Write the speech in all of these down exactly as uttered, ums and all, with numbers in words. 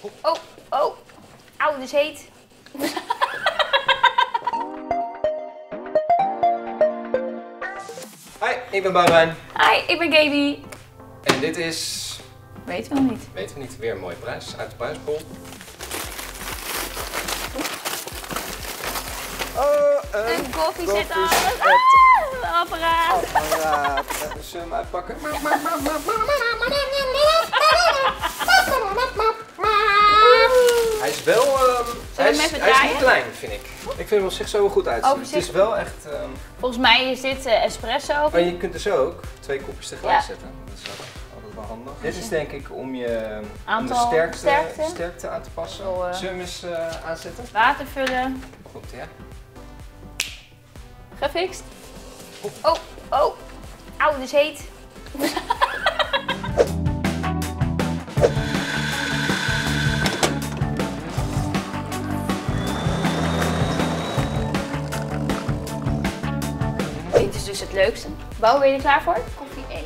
Oh, oh. Auw, dus heet. Hi, ik ben Boudewijn. Hi, ik ben Gaby. En dit is... Weten we nog niet. Weten we niet, weer een mooie prijs uit de prijsbol. Oh, een, Een koffie zit koffie al. zit- Ah, een apparaat. apparaat. Uh, Zullen we hem uitpakken? Hij is wel... Uh, hij, hem is, even hij is niet draaien? klein, vind ik. Ik vind hem op zich zo wel goed uitzien. Oh, Het is wel echt... Um, Volgens mij is dit uh, espresso. maar je kunt dus ook twee kopjes tegelijk Ja. zetten. Dat is wel altijd wel handig. Dit is denk ik om, je, om de Aantal sterkte, sterkte. sterkte aan te passen. Zo, uh, Zullen we hem eens uh, aanzetten? Water vullen. Komt ja. Gefixt. Oh, oh. Auw, dus heet. Dit is dus het leukste. Bouw, ben je er klaar voor? Koffie één.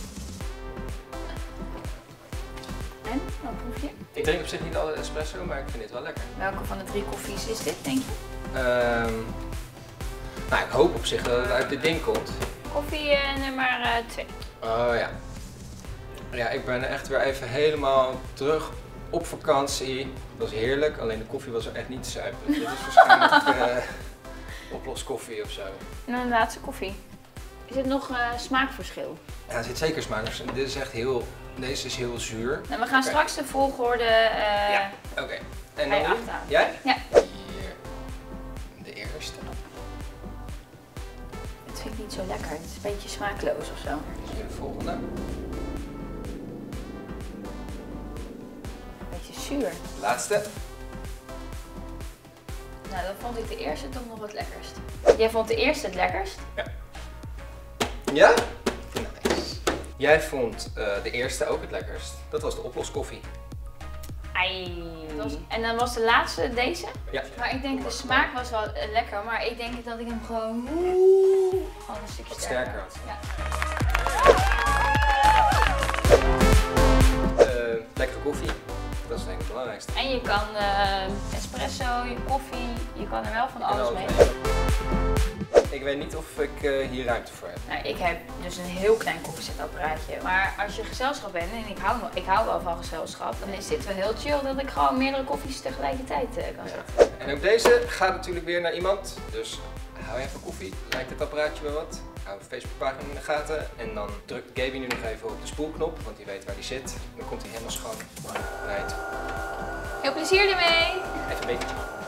En? Wat proef je? Ik drink op zich niet altijd espresso, maar ik vind dit wel lekker. Welke van de drie koffies is dit, denk je? Um, nou, ik hoop op zich dat het uit dit ding komt. Koffie uh, nummer twee. Oh ja. Ja, ik ben echt weer even helemaal terug op vakantie. Het was heerlijk, alleen de koffie was er echt niet te zuipen. Dit is waarschijnlijk uh, oploskoffie of zo. En dan de laatste koffie. Is het nog uh, smaakverschil? Ja, er zit zeker smaak. Dit is echt heel, deze is heel zuur. Nou, we gaan Oké. straks de volgorde. Uh, Ja, oké. Okay. En ga je dan achteraan. jij? Ja. Hier, de eerste. Het vind ik niet zo lekker. Het is een beetje smaakloos of zo. Hier de volgende. Een beetje zuur. De laatste. Nou, dan vond ik de eerste toch nog het lekkerst. Jij vond de eerste het lekkerst? Ja? Nice. Jij vond uh, de eerste ook het lekkerst. Dat was de oploskoffie. Ai. En dan was de laatste deze? Ja. Maar ik denk de smaak was wel uh, lekker, maar ik denk dat ik hem gewoon, oeh, gewoon een stukje Wat sterker sterker had. had. Ja. Uh, lekkere koffie. Dat is denk ik het belangrijkste. En je kan uh, espresso, je koffie, je kan er wel van alles mee. Ik weet niet of ik uh, hier ruimte voor heb. Nou, ik heb dus een heel klein koffiezetapparaatje. Maar als je gezelschap bent, en ik hou, ik hou wel van gezelschap, dan is dit wel heel chill dat ik gewoon meerdere koffies tegelijkertijd uh, kan zetten. Ja. En ook deze gaat natuurlijk weer naar iemand. Dus hou even koffie, lijkt het apparaatje wel wat. Hou de Facebookpagina in de gaten. En dan drukt Gaby nu nog even op de spoelknop, want die weet waar die zit. Dan komt hij helemaal schoon. Right. Heel plezier ermee! Even een beetje.